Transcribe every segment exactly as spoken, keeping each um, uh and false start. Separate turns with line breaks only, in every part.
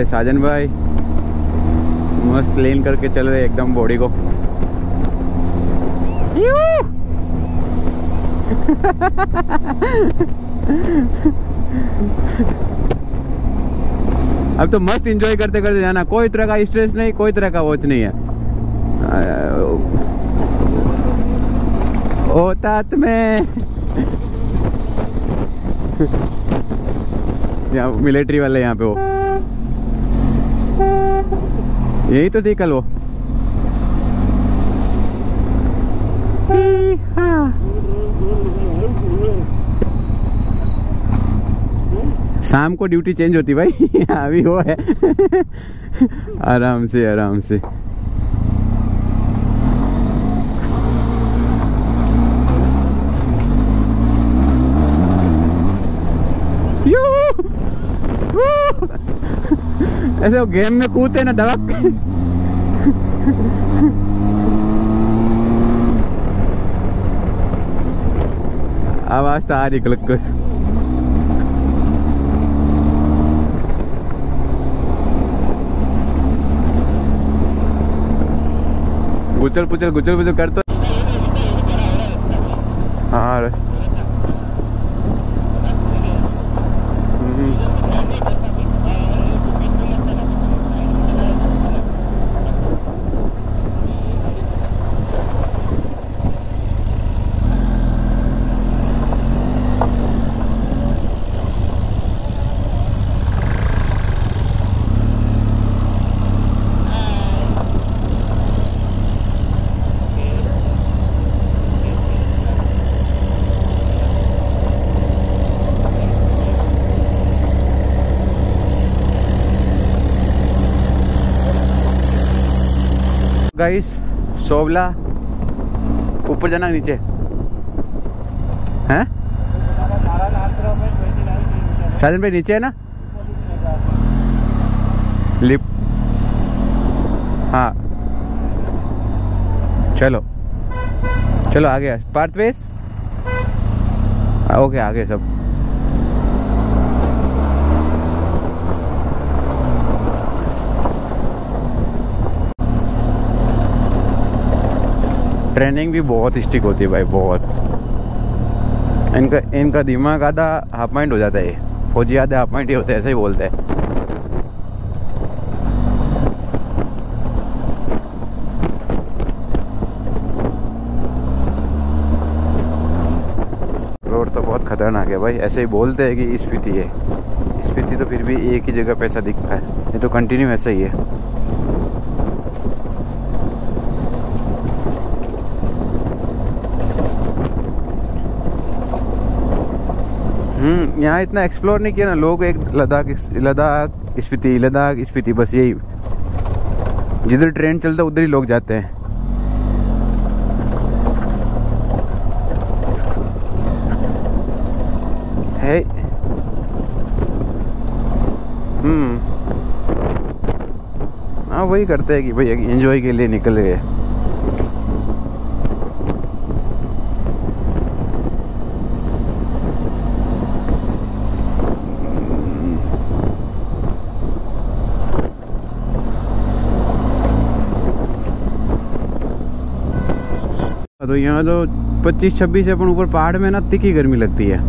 साजन भाई मस्त लेन करके चल रहे एकदम बॉडी को। अब तो मस्त एंजॉय करते करते जाना, कोई तरह का स्ट्रेस नहीं, कोई तरह का वॉच नहीं है। ओ तात में यहाँ मिलिट्री वाले यहाँ पे वो यही तो थी कल वो। शाम को ड्यूटी चेंज होती भाई। अभी वो है। आराम से आराम से। ऐसे वो गेम में कूदते ना धड़क। आवाज तो आ रही क्लिक कर। गुचल पुचल गुचल पुचल करता। हाँ गाइस, सोवला ऊपर जाना नीचे हैं? साजन पे नीचे है ना लिप। हाँ चलो चलो आगे पार्थवेज। ओके आगे सब। ट्रेनिंग भी बहुत स्टिक होती है भाई, बहुत। इनका इनका दिमाग आधा हाफ माइंड हो जाता है। फौजी आधे हाफ माइंड ही होते हैं, ऐसे ही बोलते हैं। रोड तो बहुत खतरनाक है भाई, ऐसे ही बोलते हैं कि स्पीति है। स्पीति तो फिर भी एक ही जगह पैसा दिखता है, ये तो कंटिन्यू ऐसा ही है। हम्म यहाँ इतना एक्सप्लोर नहीं किया ना लोग। एक लद्दाख लद्दाख स्पीति लद्दाख स्पीति, बस यही। जिधर ट्रेन चलता है उधर ही लोग जाते हैं। है हम्म हाँ वही करते हैं कि भाई एंजॉय के लिए निकल गए। तो यहाँ तो पच्चीस छब्बीस अपन ऊपर पहाड़ में ना तिखी गर्मी लगती है।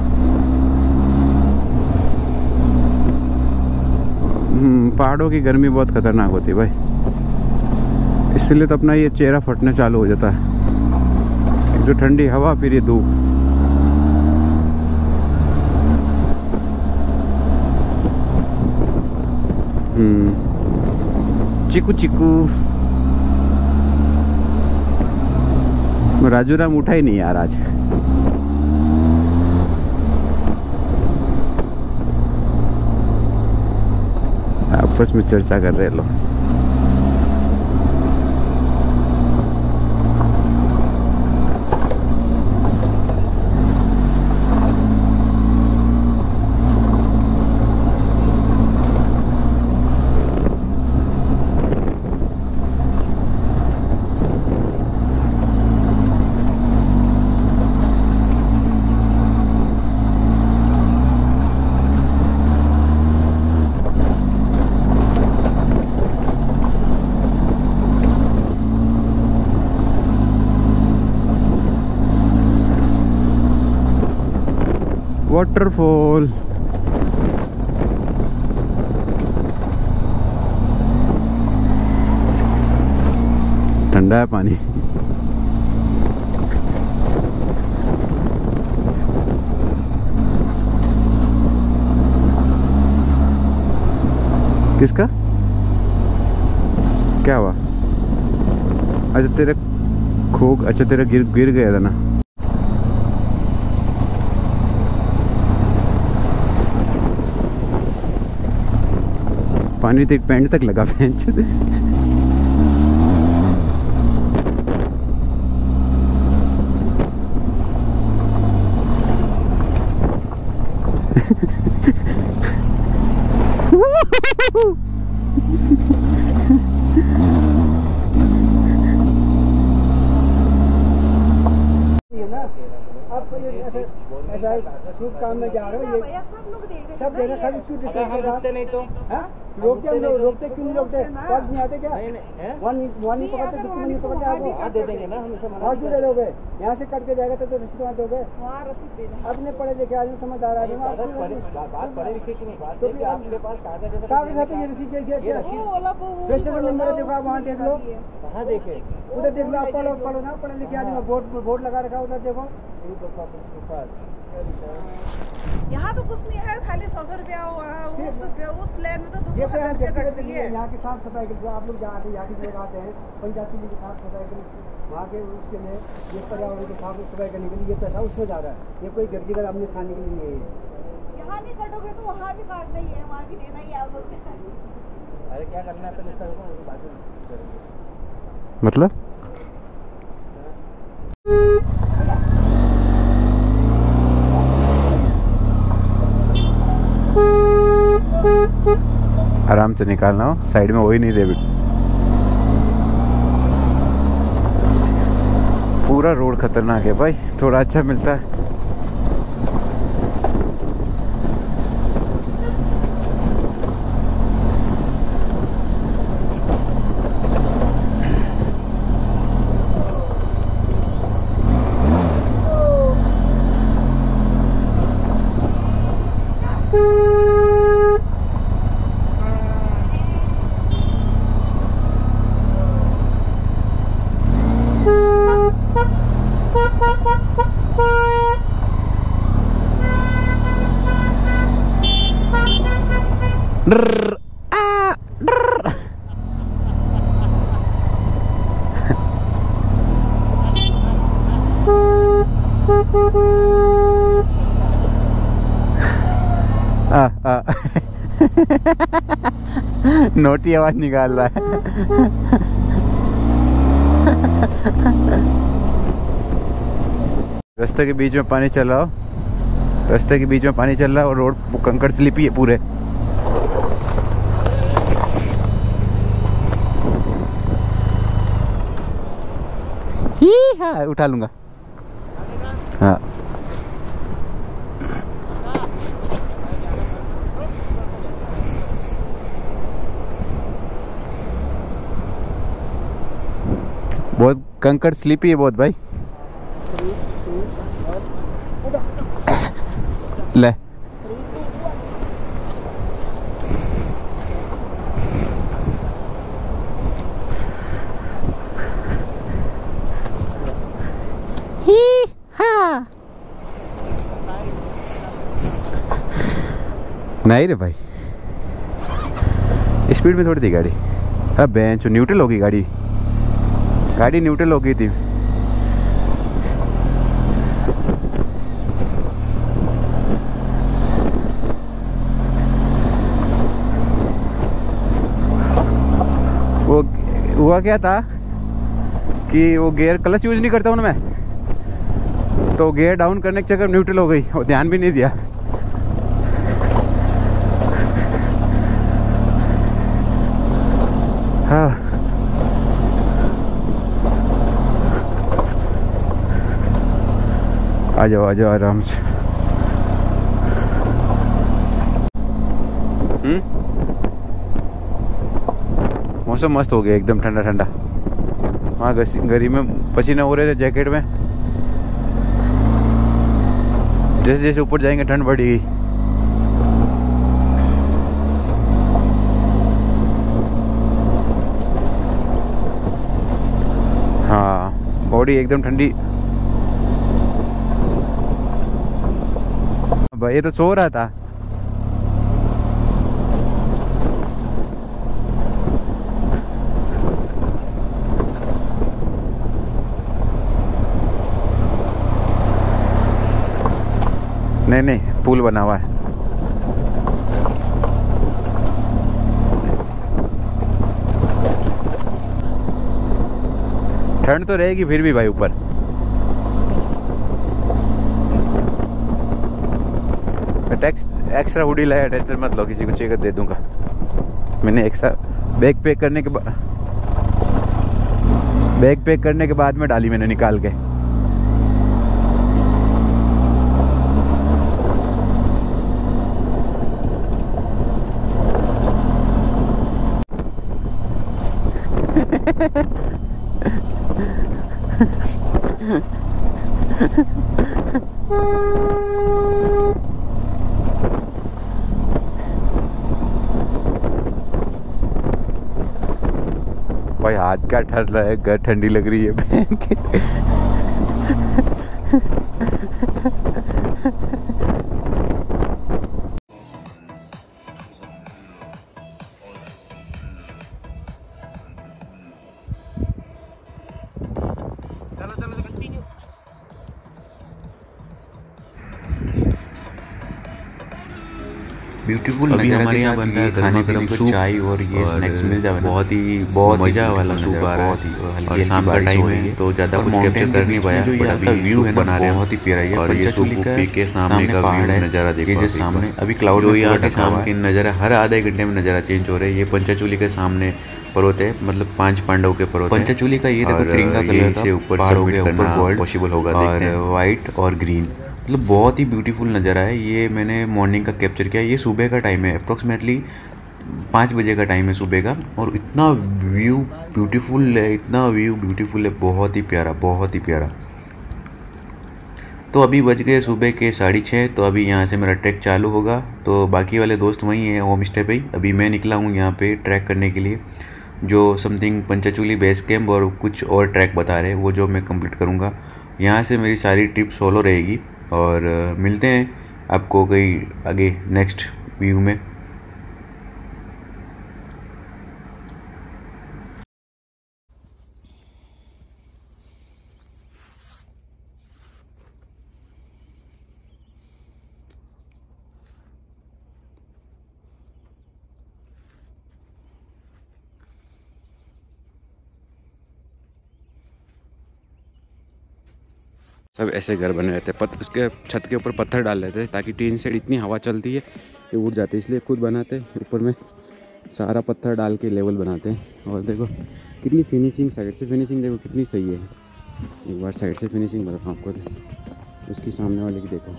हम्म पहाड़ों की गर्मी बहुत खतरनाक होती है भाई, इसलिए तो अपना ये चेहरा फटने चालू हो जाता है। एक जो ठंडी हवा, फिर ये धूप। हम्म चिकू चिकू राजू राम उठा ही नहीं यार आज। आपस में चर्चा कर रहे लोग। वाटरफॉल। ठंडा है पानी। किसका क्या हुआ? अच्छा तेरे खो अच्छा तेरा गिर गिर गया था ना। पानी तेरी पैंट तक लगा बेंच।
ऐसा शुभ काम में जा रहे हो, ये सब लोग दे दे सब देना, सब क्यों डिसाइड नहीं तो हां रोकते हम लोग रोकते क्यों नहीं रोकते? पास नहीं आते क्या? नहीं नहीं वन वन नहीं पकड़ते, कितने नहीं पकड़ते आपको? हां दे देंगे ना, हमेशा मना और क्यों दे दोगे? यहां से कट के जाएगा तो रसीद वहां दोगे, वहां रसीद दे देंगे। अपने पढ़े लिखे आदमी समझदार आदमी, बात पढ़े लिखे की नहीं, बात है कि आपके पास कागज है, कागज है तो ये रसीद दे दिया, वो वाला वो रजिस्ट्रेशन नंबर देखो, आप वहां देख लो, कहां देखे उधर देख लो, आप पढ़ो पढ़ो ना, पढ़े लिखे आदमी बोर्ड बोर्ड लगा रखा उधर देखो। यहाँ तो कुछ नहीं है, खाली सौ सौ रुपया उस उस लेन में तो दो दो हजार रुपया कट रही है। यहाँ की साफ सफाई के लिए आप लोग जाते हैं, यहाँ के लोग आते हैं पंचायती की साफ सफाई के लिए, वहाँ के उसके लिए ये पर्यावरण की साफ सफाई करने के लिए ये पैसा उसमें जा रहा है, ये कोई व्यक्तिगत अपने खाने के लिए नहीं है। यहाँ नहीं कटोगे तो वहाँ भी काटना ही है, वहाँ भी देना ही है आप लोग। अरे क्या करना है पहले सर,
मतलब आराम से निकालना हो, साइड में हो ही नहीं रहे। पूरा रोड खतरनाक है भाई, थोड़ा अच्छा मिलता है। Drrr, ah, drrr. आ, आ. नोटी आवाज निकाल रहा है। रास्ते के बीच में पानी चल रहा हो, रास्ते के बीच में पानी चल रहा है और रोड कंकड़ स्लिपी है पूरे। ही हाँ उठा लूंगा। हाँ बहुत कंकड़ स्लिपी है बहुत भाई। ले नहीं रे भाई, स्पीड में थोड़ी थी गाड़ी। अब बेंच न्यूट्रल होगी गाड़ी, गाड़ी न्यूट्रल हो गई थी। वो हुआ क्या था कि वो गियर क्लच यूज नहीं करता हूँ मैं, तो गियर डाउन करने के चक्कर न्यूट्रल हो गई और ध्यान भी नहीं दिया। हाँ आ जाओ आ जाओ आराम से। हम्म मौसम मस्त हो गया एकदम ठंडा ठंडा। वहाँ गर्मी में पसीने हो रहे थे जैकेट में, जैसे जैसे ऊपर जाएंगे ठंड बढ़ेगी। हाँ, बॉडी एकदम ठंडी। भाई ये तो सो रहा था। नहीं नहीं, पुल बना हुआ है। ठंड तो रहेगी फिर भी भाई ऊपर। टैक्स एक्स्ट्रा हुडी लाया, टेंशन मत लो, किसी को चेक दे दूंगा। मैंने एक्स्ट्रा बैग पैक करने के बाद बैग पैक करने के बाद में डाली मैंने निकाल के। भाई हाथ क्या ठंड रहा है, घर ठंडी लग रही है बहन के।
ब्यूटीफुल। अभी हमारे यहाँ बन रहा है खाने गरम सूप, चाय और ये स्नैक्स मिल जाए। बहुत ही बहुत मजा वाला सूप आ रहा है। और शाम का टाइम है तो ज्यादा कुछ कैप्चर कर नहीं पाया, बट अभी व्यू है बना रहे हैं, बहुत ही प्यारा है। और ये सूप पी के सामने का व्यू नज़ारा देखो। ये सामने अभी क्लाउड जो यहाँ के शाम के नज़ारा हर आधे घंटे में नज़ारा चेंज हो रहा है। ये पंचाचूली के सामने पर्वत है, मतलब पांच पांडव के पर्वत। पंचाचूली का ये देखो तिरंगा कलर से ऊपर गोल्ड पॉसिबल होगा, और व्हाइट और ग्रीन, मतलब बहुत ही ब्यूटीफुल नज़ारा है। ये मैंने मॉर्निंग का कैप्चर किया। ये सुबह का टाइम है, अप्रोक्सीमेटली पाँच बजे का टाइम है सुबह का, और इतना व्यू ब्यूटीफुल है, इतना व्यू ब्यूटीफुल है, बहुत ही प्यारा, बहुत ही प्यारा। तो अभी बज गए सुबह के साढ़े छः, तो अभी यहाँ से मेरा ट्रैक चालू होगा। तो बाकी वाले दोस्त वहीं हैं होम स्टे पे ही। अभी मैं निकला हूँ यहाँ पे ट्रैक करने के लिए, जो समथिंग पंचाचूली बेस कैम्प और कुछ और ट्रैक बता रहे हैं, वो जो मैं कंप्लीट करूँगा। यहाँ से मेरी सारी ट्रिप सोलो रहेगी, और मिलते हैं आपको कहीं आगे नेक्स्ट व्यू में।
सब ऐसे घर बने रहते हैं, पत उसके छत के ऊपर पत्थर डाल लेते हैं ताकि टीन से इतनी हवा चलती है कि उड़ जाती है, इसलिए खुद बनाते हैं। ऊपर में सारा पत्थर डाल के लेवल बनाते हैं। और देखो कितनी फिनिशिंग, साइड से फिनिशिंग देखो कितनी सही है। एक बार साइड से फिनिशिंग बताता हूँ आपको, उसकी सामने वाले की देखो।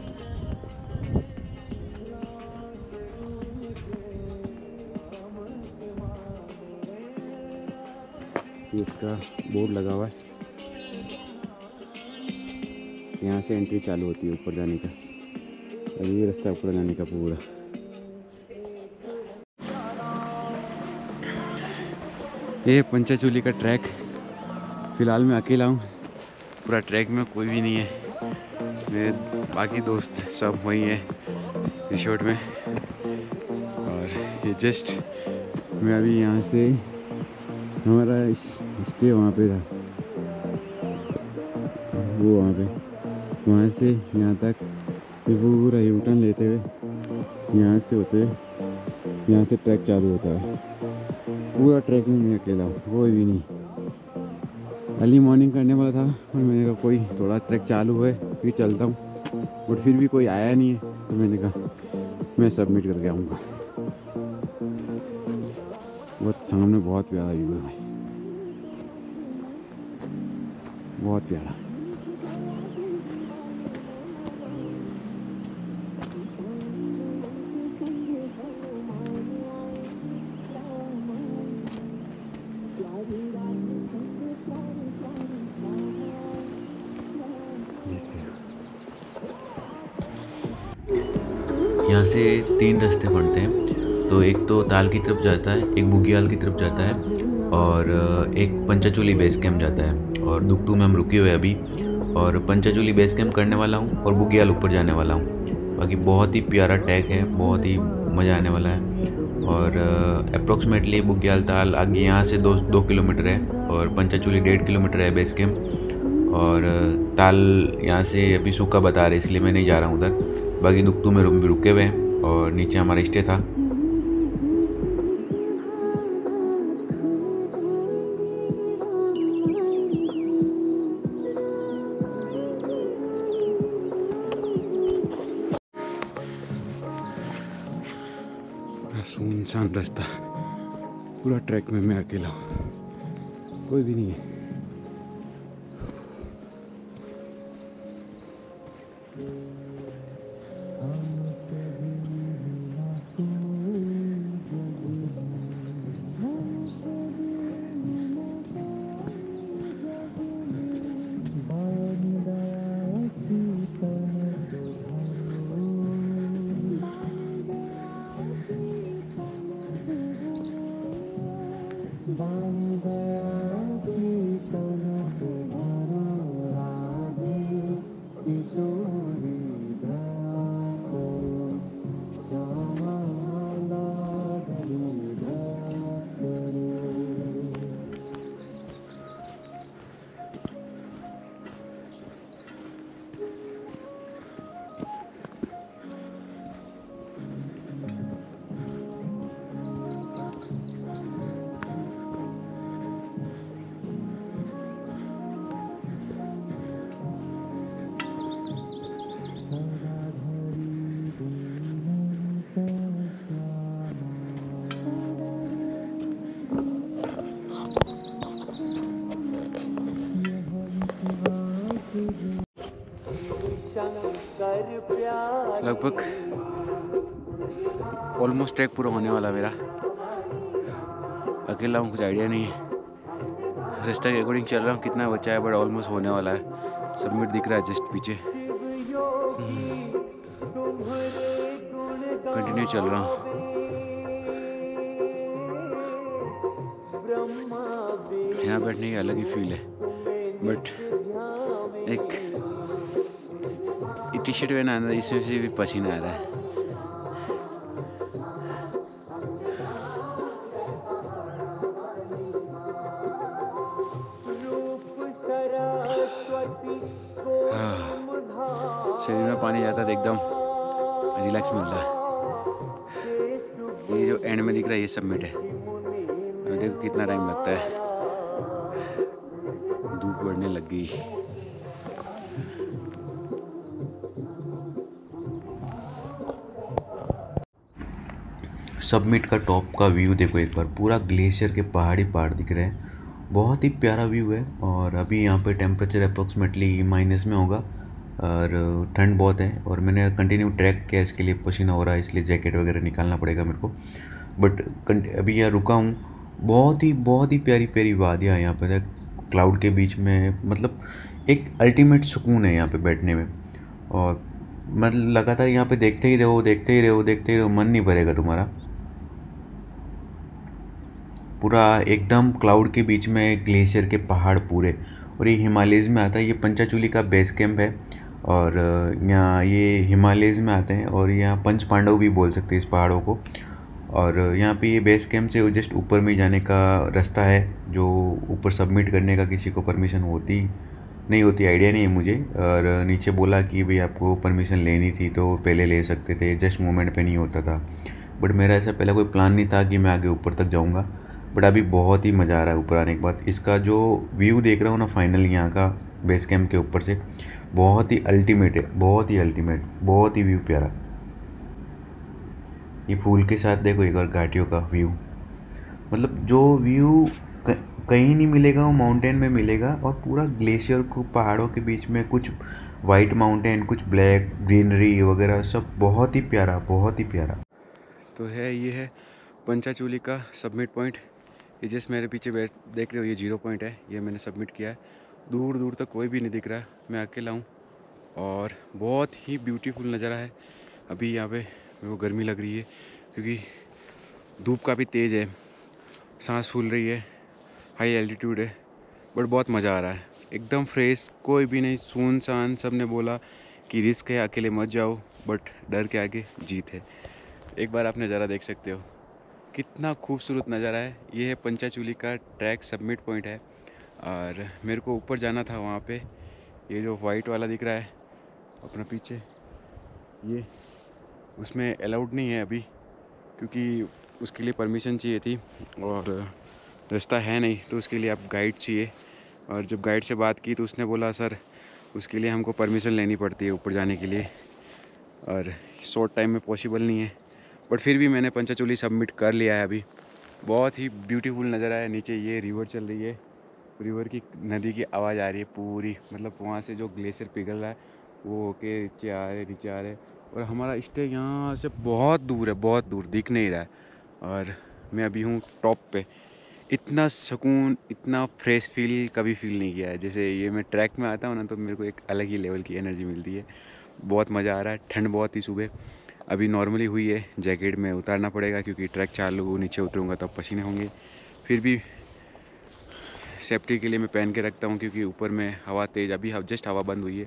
ये इसका बोर्ड लगा हुआ है, यहाँ से एंट्री चालू होती है ऊपर जाने का, और ये रास्ता ऊपर जाने का पूरा। ये पंचाचूली का ट्रैक, फ़िलहाल मैं अकेला हूँ, पूरा ट्रैक में कोई भी नहीं है। मेरे बाकी दोस्त सब वहीं हैं रिसोर्ट में, और ये जस्ट मैं अभी यहाँ से, हमारा स्टे वहाँ पे था, वो वहाँ पे, वहाँ से यहाँ तक ये पूरा यू टर्न लेते हुए यहाँ से होते हुए यहाँ से ट्रैक चालू होता है। पूरा ट्रैक में मैं अकेला हूँ, कोई भी नहीं। अर्ली मॉर्निंग करने वाला था, और मैंने कहा कोई थोड़ा ट्रैक चालू है फिर चलता हूँ, बट फिर भी कोई आया नहीं है, तो मैंने कहा मैं सबमिट करके आऊँगा। बहुत सामने बहुत प्यारा व्यू है भाई, बहुत प्यारा।
यहाँ से तीन रास्ते पड़ते हैं, तो एक तो ताल की तरफ जाता है, एक बुग्याल की तरफ जाता है और एक पंचाचूली बेस कैंप जाता है। और दुगतू में हम रुके हुए अभी, और पंचाचूली बेस कैंप करने वाला हूँ और बुग्याल ऊपर जाने वाला हूँ। बाकी बहुत ही प्यारा ट्रैक है, बहुत ही मज़ा आने वाला है। और अप्रॉक्सीमेटली बुग्याल ताल आगे यहाँ से दो दो किलोमीटर है और पंचाचूली डेढ़ किलोमीटर है बेस कैंप। और ताल यहाँ से अभी सूखा बता रहे इसलिए मैं नहीं जा रहा हूँ उधर। बाकी दुगतू में रूम भी रुके हुए हैं और नीचे हमारा स्टे था।
सुनसान रास्ता, पूरा ट्रैक में मैं अकेला हूँ, कोई भी नहीं है। लगभग ऑलमोस्ट ट्रैक पूरा होने वाला मेरा। अकेला हूँ, कुछ आइडिया नहीं है, रास्ते के अकॉर्डिंग चल रहा हूँ, कितना बचा है बट ऑलमोस्ट होने वाला है। सबमिट दिख रहा है जस्ट पीछे। कंटिन्यू चल रहा हूँ। यहाँ बैठने की अलग ही फील है, बट एक टी शर्ट पहना है इसमें से भी पसीना आ रहा है। शरीर में पानी जाता है तो एकदम रिलैक्स मिलता है। ये जो एंड में दिख रहा है ये सबमिट है। अब देखो कितना टाइम लगता है। धूप बढ़ने लग गई।
सबमिट का टॉप का व्यू देखो एक बार, पूरा ग्लेशियर के पहाड़ी पहाड़ दिख रहे हैं, बहुत ही प्यारा व्यू है। और अभी यहाँ पे टेम्परेचर अप्रोक्सीमेटली माइनस में होगा और ठंड बहुत है। और मैंने कंटिन्यू ट्रैक किया, इसके लिए पसीना हो रहा है, इसलिए जैकेट वगैरह निकालना पड़ेगा मेरे को। बट अभी यहाँ रुका हूँ, बहुत ही बहुत ही प्यारी प्यारी वादियाँ यहाँ पर, क्लाउड के बीच में, मतलब एक अल्टीमेट सुकून है यहाँ पे बैठने में। और मतलब लगातार यहाँ पे देखते ही रहो देखते ही रहो देखते ही रहो, मन नहीं भरेगा तुम्हारा। पूरा एकदम क्लाउड के बीच में ग्लेशियर के पहाड़ पूरे, और ये हिमालयज़ में आता है। ये पंचाचूली का बेस कैंप है और यहाँ ये हिमालयज़ में आते हैं और यहाँ पंच पांडव भी बोल सकते हैं इस पहाड़ों को। और यहाँ पे ये बेस कैंप से जस्ट ऊपर में जाने का रास्ता है, जो ऊपर सबमिट करने का किसी को परमिशन होती नहीं होती आइडिया नहीं है मुझे। और नीचे बोला कि भाई आपको परमिशन लेनी थी तो पहले ले सकते थे, जस्ट मोमेंट पे नहीं होता था। बट मेरा ऐसा पहले कोई प्लान नहीं था कि मैं आगे ऊपर तक जाऊँगा। बट अभी बहुत ही मज़ा आ रहा है ऊपर आने के बाद। इसका जो व्यू देख रहा हूँ ना फाइनल यहाँ का बेस कैंप के ऊपर से, बहुत ही अल्टीमेट है, बहुत ही अल्टीमेट, बहुत ही व्यू प्यारा। ये फूल के साथ देखो एक बार घाटियों का व्यू, मतलब जो व्यू कहीं नहीं मिलेगा वो माउंटेन में मिलेगा। और पूरा ग्लेशियर को पहाड़ों के बीच में कुछ वाइट माउंटेन, कुछ ब्लैक ग्रीनरी वगैरह, सब बहुत ही प्यारा, बहुत ही प्यारा। तो है ये है पंचाचूली का सबमिट पॉइंट। ये जिस मेरे पीछे बैठ देख रहे हो ये जीरो पॉइंट है, ये मैंने सबमिट किया है। दूर दूर तक कोई भी नहीं दिख रहा, मैं अकेला हूँ और बहुत ही ब्यूटीफुल नज़ारा है। अभी यहाँ पे
मेरे को गर्मी लग रही है क्योंकि धूप काफ़ी तेज़ है, सांस फूल रही है, हाई एल्टीट्यूड है, बट बहुत मज़ा आ रहा है। एकदम फ्रेश, कोई भी नहीं, सुनसान। सब ने बोला कि रिस्क है, अकेले मत जाओ, बट डर के आगे जीत है। एक बार आप नज़ारा देख सकते हो, कितना खूबसूरत नज़ारा है। ये है पंचाचूली का ट्रैक सबमिट पॉइंट है और मेरे को ऊपर जाना था वहाँ पे। ये जो वाइट वाला दिख रहा है अपना पीछे, ये उसमें अलाउड नहीं है अभी, क्योंकि उसके लिए परमिशन चाहिए थी और रास्ता है नहीं, तो उसके लिए आप गाइड चाहिए। और जब गाइड से बात की तो उसने बोला सर उसके लिए हमको परमिशन लेनी पड़ती है ऊपर जाने के लिए, और शॉर्ट टाइम में पॉसिबल नहीं है। बट फिर भी मैंने पंचाचूली सबमिट कर लिया है अभी। बहुत ही ब्यूटीफुल नज़र आया। नीचे ये रिवर चल रही है, रिवर की, नदी की आवाज़ आ रही है पूरी, मतलब वहाँ से जो ग्लेशियर पिघल रहा है वो होके नीचे आ रहे नीचे आ रहे और हमारा स्टे यहाँ से बहुत दूर है, बहुत दूर, दिख नहीं रहा है। और मैं अभी हूँ टॉप पे। इतना सुकून, इतना फ्रेश फील कभी फील नहीं किया है। जैसे ये मैं ट्रैक में आता हूँ ना, तो मेरे को एक अलग ही लेवल की एनर्जी मिलती है। बहुत मज़ा आ रहा है। ठंड बहुत ही सुबह अभी नॉर्मली हुई है, जैकेट में उतारना पड़ेगा क्योंकि ट्रैक चालू, नीचे उतरूँगा तब पसीने होंगे। फिर भी सेफ्टी के लिए मैं पहन के रखता हूँ क्योंकि ऊपर में हवा तेज़, अभी जस्ट हवा बंद हुई है।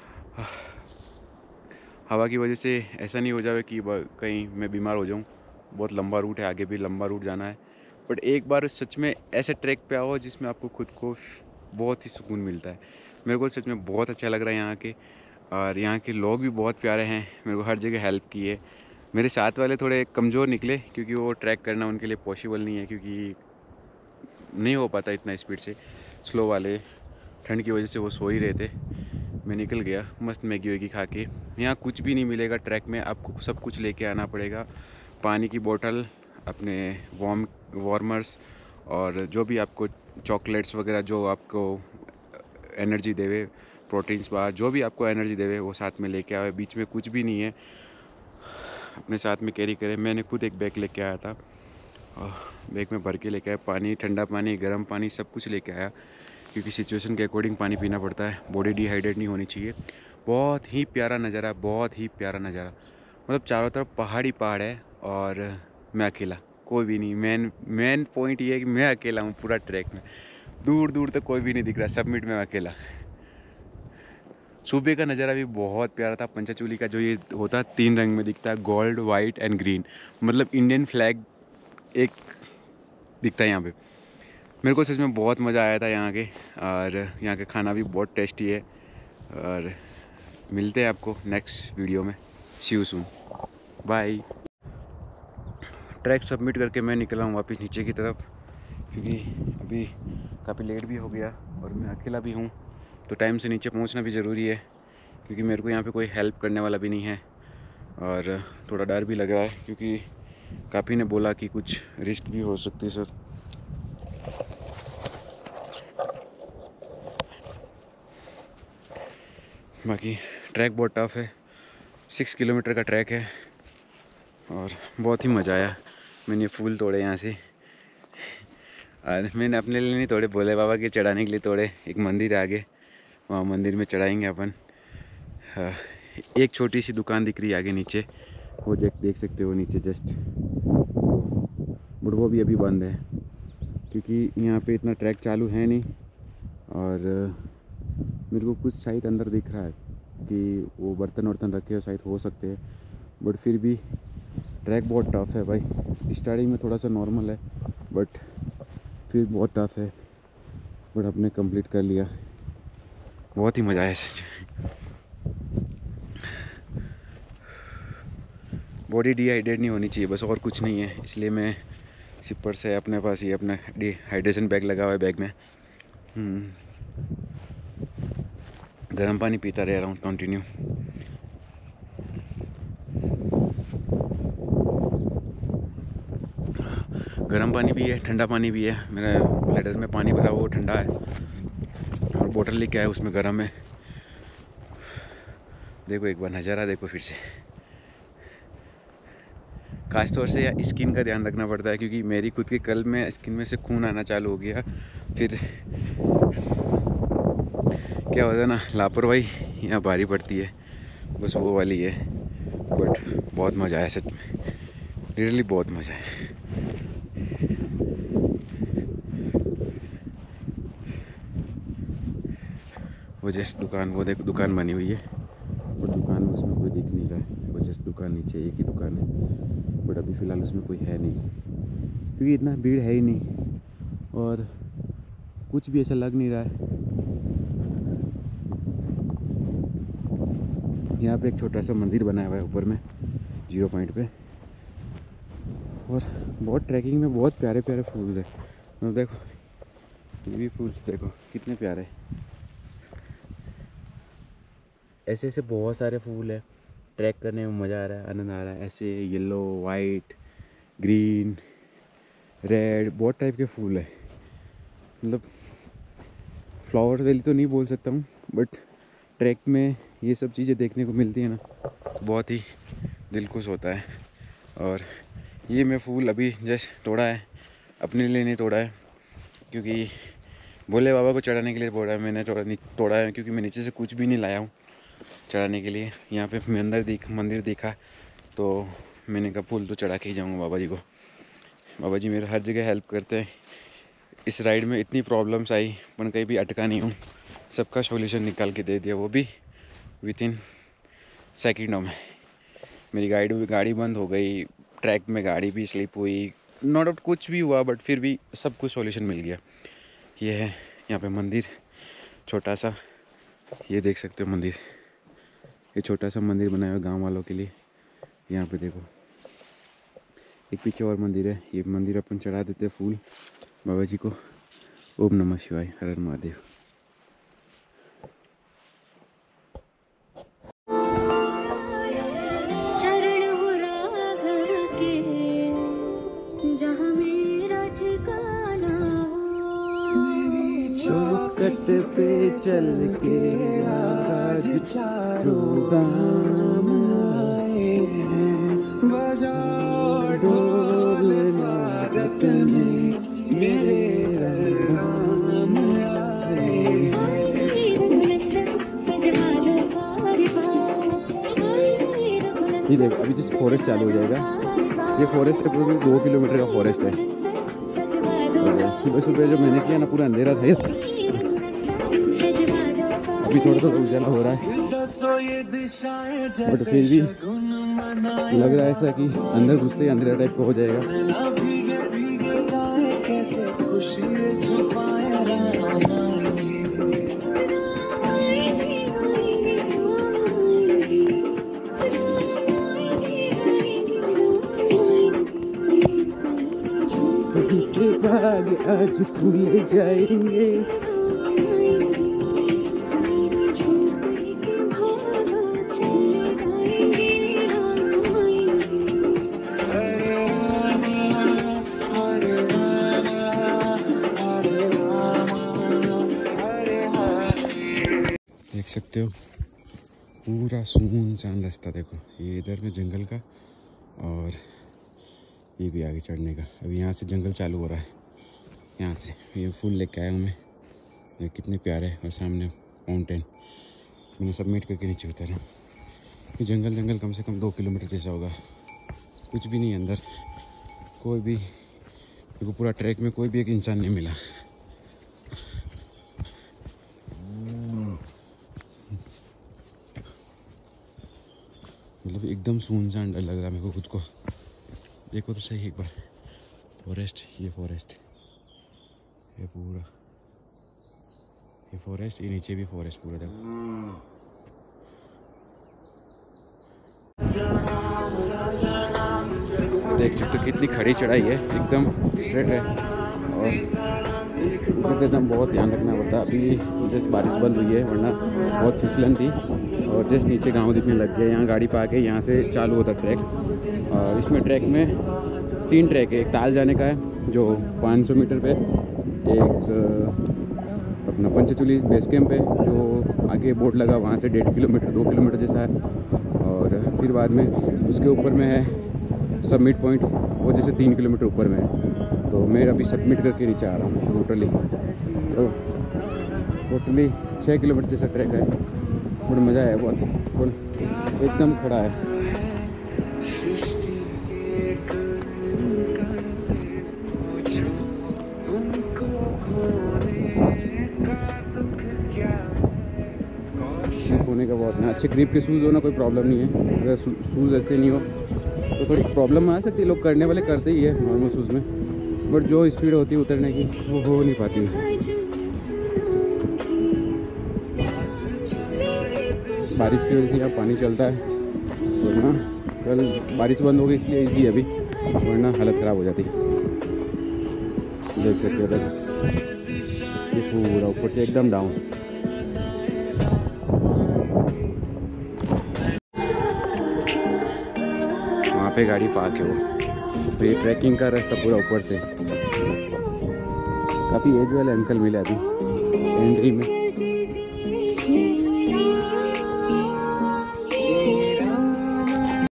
हवा की वजह से ऐसा नहीं हो जाए कि कहीं मैं बीमार हो जाऊँ। बहुत लंबा रूट है, आगे भी लंबा रूट जाना है। बट एक बार सच में ऐसे ट्रैक पे आओ जिसमें आपको खुद को बहुत ही सुकून मिलता है। मेरे को सच में बहुत अच्छा लग रहा है यहाँ के, और यहाँ के लोग भी बहुत प्यारे हैं। मेरे को हर जगह हेल्प की है। मेरे साथ वाले थोड़े कमज़ोर निकले क्योंकि वो ट्रैक करना उनके लिए पॉसिबल नहीं है, क्योंकि नहीं हो पाता इतना स्पीड से। स्लो वाले ठंड की वजह से वो सो ही रहे थे। मैं निकल गया मस्त मैगी वैगी खा के। यहाँ कुछ भी नहीं मिलेगा ट्रैक में, आपको सब कुछ लेके आना पड़ेगा। पानी की बोतल, अपने वार्म वार्मर्स, और जो भी आपको चॉकलेट्स वगैरह जो आपको एनर्जी देवे, प्रोटीन्स बार, जो भी आपको एनर्जी देवे वो साथ में लेके आए। बीच में कुछ भी नहीं है, अपने साथ में कैरी करें। मैंने खुद एक बैग लेके आया था, बैग में भर के लेके आया। पानी, ठंडा पानी, गर्म पानी, सब कुछ लेके आया क्योंकि सिचुएशन के अकॉर्डिंग पानी पीना पड़ता है। बॉडी डिहाइड्रेट नहीं होनी चाहिए। बहुत ही प्यारा नज़ारा, बहुत ही प्यारा नज़ारा। मतलब चारों तरफ पहाड़ी पहाड़ है और मैं अकेला, कोई भी नहीं। मेन मेन पॉइंट ये है कि मैं अकेला हूँ पूरा ट्रैक में। दूर दूर तक कोई भी नहीं दिख रहा, सबमिट में अकेला। सुबह का नज़ारा भी बहुत प्यारा था। पंचाचूली का जो ये होता है तीन रंग में दिखता है, गोल्ड, वाइट एंड ग्रीन, मतलब इंडियन फ्लैग एक दिखता है यहाँ पे। मेरे को सच में बहुत मज़ा आया था यहाँ के, और यहाँ का खाना भी बहुत टेस्टी है। और मिलते हैं आपको नेक्स्ट वीडियो में। See you soon, bye. Track submit करके मैं निकला हूँ वापस नीचे की तरफ, क्योंकि अभी काफ़ी लेट भी हो गया और मैं अकेला भी हूँ, तो टाइम से नीचे पहुँचना भी ज़रूरी है क्योंकि मेरे को यहाँ पे कोई हेल्प करने वाला भी नहीं है। और थोड़ा डर भी लग रहा है क्योंकि काफ़ी ने बोला कि कुछ रिस्क भी हो सकती है सर। बाकी ट्रैक बहुत टफ है, सिक्स किलोमीटर का ट्रैक है और बहुत ही मज़ा आया। मैंने फूल तोड़े यहाँ से, और मैंने अपने लिए नहीं तोड़े, भोले बाबा के चढ़ाने के लिए तोड़े। एक मंदिर है आगे, वहाँ मंदिर में चढ़ाएंगे अपन। हाँ, एक छोटी सी दुकान दिख रही है आगे नीचे, वो देख सकते हो नीचे जस्ट, बट वो भी अभी बंद है क्योंकि यहाँ पे इतना ट्रैक चालू है नहीं। और मेरे को कुछ साइड अंदर दिख रहा है कि वो बर्तन वर्तन रखे हो शायद, हो सकते हैं, बट फिर भी ट्रैक बहुत टफ है भाई। स्टार्टिंग में थोड़ा सा नॉर्मल है बट फिर बहुत टफ है, बट हमने कंप्लीट कर लिया। बहुत ही मज़ा आया सच। बॉडी डिहाइड्रेट नहीं होनी चाहिए बस, और कुछ नहीं है। इसलिए मैं सिपर से अपने पास ही अपना डिहाइड्रेशन बैग लगा हुआ है बैग में। गर्म पानी पीता रह रहा हूँ कंटिन्यू। गर्म पानी भी है, ठंडा पानी भी है। मेरा ब्लैडर में पानी भरा वो ठंडा है और बोतल लेके आया उसमें गर्म है। देखो एक बार नज़ारा देखो फिर से। खास तौर से स्किन का ध्यान रखना पड़ता है क्योंकि मेरी खुद के कल में स्किन में से खून आना चालू हो गया। फिर क्या होता है ना, लापरवाही यहाँ भारी पड़ती है, बस वो वाली है। बट बहुत मज़ा आया सच में, लिटरली बहुत मज़ा आया। वो जस्ट दुकान, वो देखो दुकान बनी हुई है, और दुकान में उसमें कोई दिख नहीं रहा है। वो जस्ट दुकान नीचे एक ही दुकान है, बट अभी फ़िलहाल उसमें कोई है नहीं, क्योंकि इतना भीड़ है ही नहीं और कुछ भी ऐसा लग नहीं रहा है। यहाँ पे एक छोटा सा मंदिर बनाया हुआ है ऊपर में जीरो पॉइंट पे, और बहुत ट्रैकिंग में बहुत प्यारे प्यारे फूल है। मतलब देखो ये भी फूल देखो कितने प्यारे, ऐसे ऐसे बहुत सारे फूल है। ट्रैक करने में मज़ा आ रहा है, आनंद आ रहा है। ऐसे येलो, वाइट, ग्रीन, रेड, बहुत टाइप के फूल है। मतलब फ्लावर वैली तो नहीं बोल सकता हूँ, बट ट्रैक में ये सब चीज़ें देखने को मिलती है ना, तो बहुत ही दिल खुश होता है। और ये मैं फूल अभी जस्ट तोड़ा है, अपने लिए नहीं तोड़ा है, क्योंकि भोले बाबा को चढ़ाने के लिए तोड़ा है। मैंने तोड़ा तोड़ा है क्योंकि मैं नीचे से कुछ भी नहीं लाया हूँ चढ़ाने के लिए। यहाँ पे मंदिर दिख मंदिर दिखा तो मैंने कहा फूल तो चढ़ा के ही जाऊँगा बाबा जी को। बाबा जी मेरे हर जगह हेल्प करते हैं। इस राइड में इतनी प्रॉब्लम्स आई पर कहीं भी अटका नहीं हूँ, सबका सॉल्यूशन निकाल के दे दिया, वो भी विद इन सेकेंडों में। मेरी गाड़ी गाड़ी बंद हो गई, ट्रैक में गाड़ी भी स्लिप हुई, नॉट आउट कुछ भी हुआ, बट फिर भी सब कुछ सॉल्यूशन मिल गया। ये है यहाँ पे मंदिर छोटा सा, ये देख सकते हो मंदिर, ये छोटा सा मंदिर बनाया हुआ गांव वालों के लिए। यहाँ पे देखो एक पीछे और मंदिर है, ये मंदिर अपन चढ़ा देते हैं फूल बाबा जी को। ओम नमः शिवाय, हर हर महादेव। चौखट पे चल के आज चारों धाम आए हैं, बजाओ ढोल स्वागत में मेरे राम आए हैं। ये देखो अभी जिस फॉरेस्ट चालू हो जाएगा, ये फॉरेस्ट है दो किलोमीटर का फॉरेस्ट है। सुबह सुबह जो मैंने किया ना पूरा अंधेरा था, अभी थोड़ा थोड़ा उजाला हो रहा है, बट फिर भी लग रहा है ऐसा कि अंदर घुसते ही अंधेरा टाइप का हो जाएगा। के भाग आज खुल जाएंगे। देख सकते हो पूरा सुनसान रास्ता, देखो ये इधर में जंगल का और ये भी आगे चढ़ने का। अभी यहाँ से जंगल चालू हो रहा है, यहाँ से ये फूल लेके आया हूँ मैं, ये कितने प्यारे हैं। और सामने माउंटेन, मैंने सबमिट करके नीचे उतरा। ये जंगल जंगल कम से कम दो किलोमीटर जैसा होगा, कुछ भी नहीं अंदर, कोई भी देखो पूरा ट्रैक में कोई भी एक इंसान नहीं मिला। मतलब एकदम सुनसान डर लग रहा है मेरे को खुद को। देखो तो सही एक बार फॉरेस्ट, ये फॉरेस्ट, ये पूरा ये फॉरेस्ट, ये नीचे भी फॉरेस्ट पूरा। देखो देख सकते हो कितनी खड़ी चढ़ाई है, एकदम स्ट्रेट है और उधर एकदम बहुत ध्यान रखना पड़ता है। अभी जस्ट बारिश बंद हुई है, वरना बहुत फिसलन थी और जस्ट नीचे गांव दिखने लग गया। यहाँ गाड़ी पा के यहाँ से चालू होता ट्रैक, और इसमें ट्रैक में तीन ट्रैक है। एक ताल जाने का है जो पाँच सौ मीटर पे, एक अपना पंचचूली बेस कैंप है जो आगे बोर्ड लगा वहाँ से डेढ़ किलोमीटर दो किलोमीटर जैसा है, और फिर बाद में उसके ऊपर में है सबमिट पॉइंट, वो जैसे तीन किलोमीटर ऊपर में है। तो मैं अभी सबमिट करके नीचे आ रहा हूँ टोटली, तो टोटली छः किलोमीटर जैसा ट्रैक है। बड़ा मज़ा आया बहुत, फुल एकदम खड़ा है। होने का बहुत है। अच्छे ग्रिप के शूज़ होना कोई प्रॉब्लम नहीं है। अगर शूज़ ऐसे नहीं हो तो थोड़ी प्रॉब्लम आ सकती है। लोग करने वाले करते ही है नॉर्मल शूज़ में, बट जो स्पीड होती है उतरने की वो हो नहीं पाती है। बारिश की वजह से यहाँ पानी चलता है, वरना कल बारिश बंद हो गई इसलिए इजी है अभी, वरना हालत ख़राब हो जाती। देख सकते हो तक ये पूरा ऊपर से एकदम डाउन। वहाँ पे गाड़ी पार्क है वो, तो ये ट्रैकिंग का रास्ता पूरा ऊपर से। काफ़ी एज वाले अंकल मिले अभी एंट्री में।